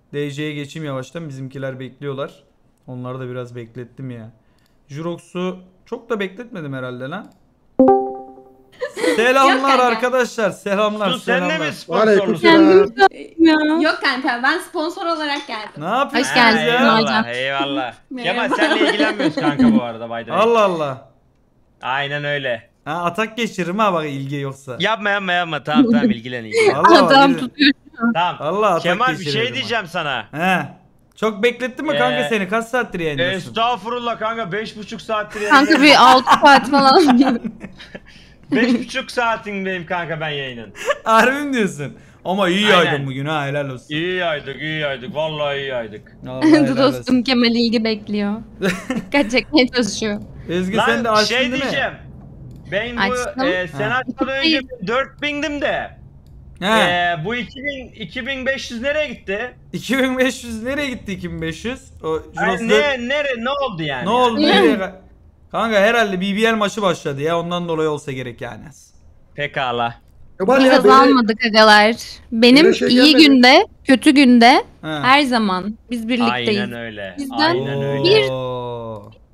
DC'ye geçeyim yavaştan. Bizimkiler bekliyorlar. Onları da biraz beklettim ya. Jurox'u çok da bekletmedim herhalde lan. Selamlar arkadaşlar. Selamlar. Su sen de mi Aleyküm sponsorlusun? selam. Yok kanka ben sponsor olarak geldim. Ne yapıyorsun Hoş geldin. ya? Eyvallah eyvallah. Kemal senle ilgilenmiyoruz kanka bu arada by the way. Allah Allah. Aynen öyle. Ha, atak geçiririm ha bak ilgi yoksa. Yapma tamam ilgilen. Allah Adam Allah. tutuyor. Tamam. Allah atak Kemal bir geçiririm şey ha. diyeceğim sana. He. Çok beklettin mi kanka Ee, seni? Kaç saattir yayındasın? Estağfurullah kanka 5,5 saattir Kanka bir 6 saat falan. 5,5 saatindeyim kanka ben yayının. Harbi mi diyorsun? Ama iyi Aynen. yaydın bugün ha, helal olsun. İyi yaydık vallahi iyi yaydık. Vallahi helal Dostum olsun. Kemal ilgi bekliyor. Dikkat çekmeye çalışıyor. Ezgi sen de Lan açtın şey değil mi? diyeceğim. Ben bu Açtım. sen Ha. açmadan önce 4000'dim de. He. Bu 2500 nereye gitti? 2500 nereye gitti 2500? O Ay, Juros'ta ne oldu yani? ne oldu? Nereye? Kanka herhalde BBL maçı başladı ya, ondan dolayı olsa gerek yani. Pekala. Kemal Biz ya böyle azalmadık agalar. Benim böyle şey iyi gelmedi. günde, kötü günde Ha. her zaman biz birlikteyiz. Aynen öyle. Bizden Aynen öyle. bir- Oo.